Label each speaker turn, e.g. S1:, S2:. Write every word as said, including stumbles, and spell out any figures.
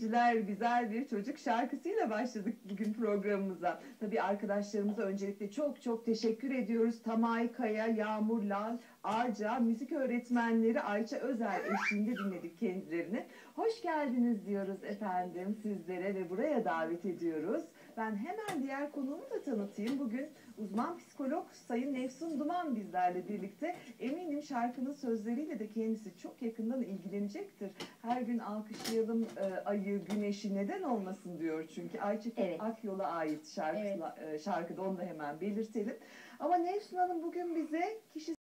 S1: Geceler güzel bir çocuk şarkısıyla başladık bugün programımıza. Tabii arkadaşlarımıza öncelikle çok çok teşekkür ediyoruz. Tamay Kaya, Yağmur Lal, Arca, müzik öğretmenleri Ayça Özer eşliğinde dinledik kendilerini. Hoş geldiniz diyoruz efendim sizlere ve buraya davet ediyoruz. Ben hemen diğer konuğumu da tanıtayım. Bugün uzman psikolog Sayın Nefsun Duman bizlerle birlikte. Eminim şarkının sözleriyle de kendisi çok yakından ilgilenecektir. Her gün alkışlayalım e, ayı, güneşi neden olmasın diyor çünkü. Ayça
S2: Evet.
S1: Akyol'a ait şarkı,
S2: Evet.
S1: e, şarkıda onu da hemen belirtelim. Ama Nefsun Hanım bugün bize kişi